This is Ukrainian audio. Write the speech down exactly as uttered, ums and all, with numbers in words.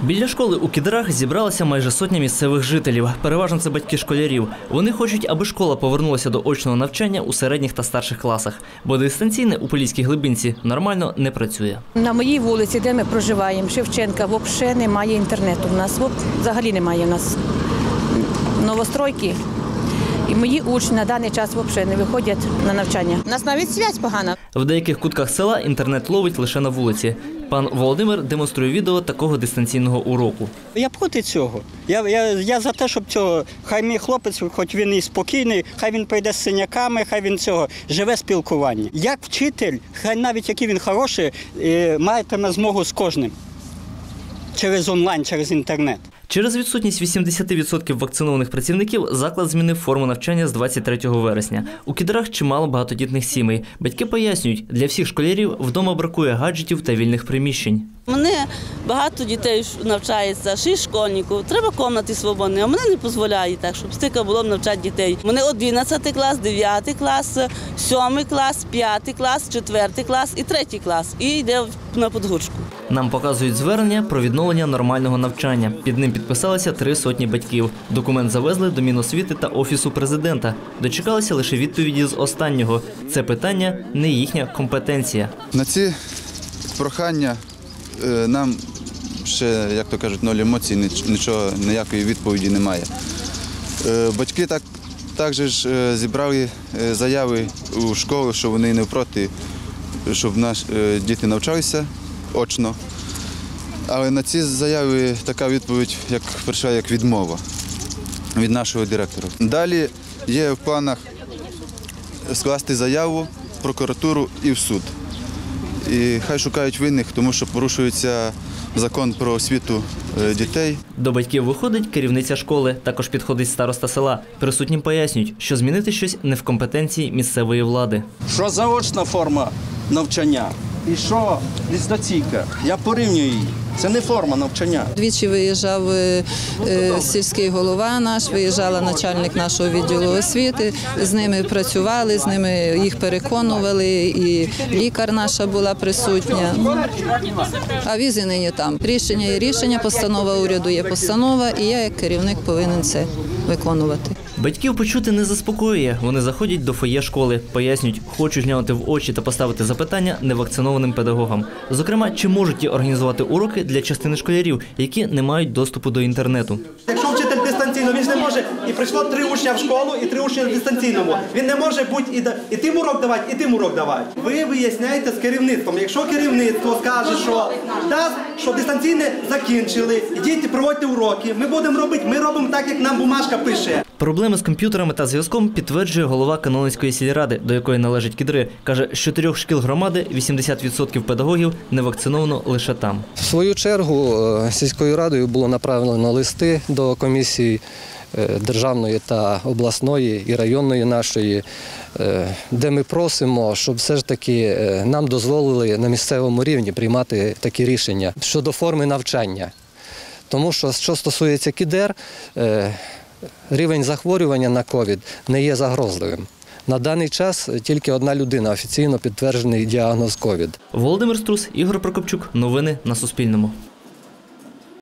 Біля школи у Кідрах зібралася майже сотня місцевих жителів. Переважно це батьки школярів. Вони хочуть, аби школа повернулася до очного навчання у середніх та старших класах. Бо дистанційне у Поліській Глибинці нормально не працює. На моїй вулиці, де ми проживаємо, Шевченка, взагалі немає інтернету. У нас взагалі немає у нас новостройки. І мої учні на даний час взагалі не виходять на навчання. У нас навіть зв'язь погана. В деяких кутках села інтернет ловить лише на вулиці. Пан Володимир демонструє відео такого дистанційного уроку. Я проти цього. Я, я, я за те, щоб цього, хай мій хлопець, хоч він і спокійний, хай він прийде з синяками, хай він цього, живе спілкування. Як вчитель, хай навіть який він хороший, матиме змогу з кожним. Через онлайн, через інтернет. Через відсутність вісімдесят відсотків вакцинованих працівників заклад змінив форму навчання з двадцять третього вересня. У Кідрах чимало багатодітних сімей. Батьки пояснюють, для всіх школярів вдома бракує гаджетів та вільних приміщень. У мене багато дітей навчається, шість школьників, треба кімнати свободні, а мене не дозволяє так, щоб стільки було навчати дітей. У мене одинадцятий клас, дев'ятий клас, сьомий клас, п'ятий клас, четвертий клас і третій клас. І йде на підгрузку. Нам показують звернення про відновлення нормального навчання. Під ним підписалися три сотні батьків. Документ завезли до Міносвіти та Офісу президента. Дочекалися лише відповіді з останнього. Це питання не їхня компетенція. На ці прохання нам ще, як то кажуть, ноль емоцій, нічого, ніякої відповіді немає. Батьки так, також зібрали заяви у школу, що вони не проти, щоб наші діти навчалися очно. Але на ці заяви така відповідь, як прийшла, як відмова від нашого директора. Далі є в планах скласти заяву в прокуратуру і в суд. І хай шукають винних, тому що порушується закон про освіту дітей. До батьків виходить керівниця школи, також підходить староста села. Присутнім пояснюють, що змінити щось не в компетенції місцевої влади. Що заочна форма навчання і що дистанційка, я порівнюю її. Це не форма навчання. Двічі виїжджав е, сільський голова наш, виїжджала начальник нашого відділу освіти, з ними працювали, з ними їх переконували, і лікар наша була присутня. А візи нині там. Рішення є рішення, постанова уряду є постанова, і я як керівник повинен це виконувати. Батьків почути не заспокоює. Вони заходять до фоє школи, пояснюють, хочуть глянути в очі та поставити запитання невакцинованим педагогам. Зокрема, чи можуть ті організувати уроки для частини школярів, які не мають доступу до інтернету. Якщо вчитель дистанційно, він ж не може, і прийшло три учня в школу, і три учня в дистанційному. Він не може бути і, і тим урок давати, і тим урок давати. Ви виясняєте з керівництвом. Якщо керівництво скаже, що, да, що дистанційне закінчили, ідіть, проводьте уроки, ми будемо робити, ми робимо так, як нам бумажка пише. Проблеми з комп'ютерами та зв'язком підтверджує голова Канонинської сільради, до якої належать Кідри. Каже, з чотирьох шкіл громади вісімдесят відсотків педагогів не вакциновано лише там. В свою чергу сільською радою було направлено листи до комісії державної та обласної і районної нашої, де ми просимо, щоб все ж таки нам дозволили на місцевому рівні приймати такі рішення щодо форми навчання. Тому що, що стосується Кідер, рівень захворювання на ковід не є загрозливим. На даний час тільки одна людина офіційно підтверджений діагноз ковід. Володимир Струс, Ігор Прокопчук. Новини на Суспільному.